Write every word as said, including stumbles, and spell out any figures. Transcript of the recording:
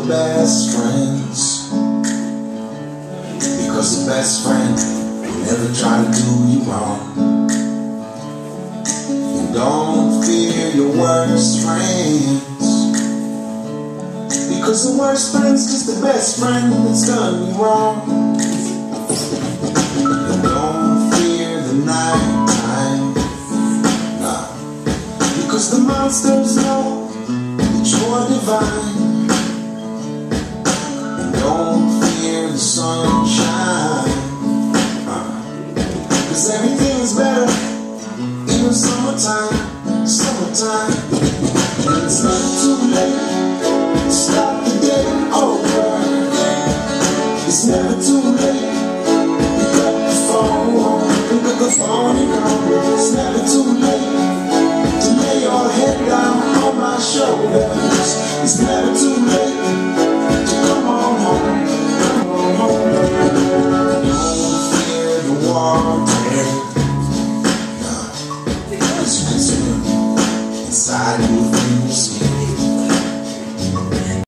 your best friends, because the best friend will never try to do you wrong. And don't fear your worst friends, because the worst friend's just the best friend that's done you wrong. And don't fear the night time, nah, because the monsters know that you're divine. And don't fear the sunshine, uh, cause everything is better in the summertime, summertime. And it's not too late to stop the day over. It's never too late. Pick up the phone, pick up the phone and call. It's never too late to lay your head down on my shoulders. It's never too late to come on home, come on home. Don't fear the water, no, because you can swim inside you.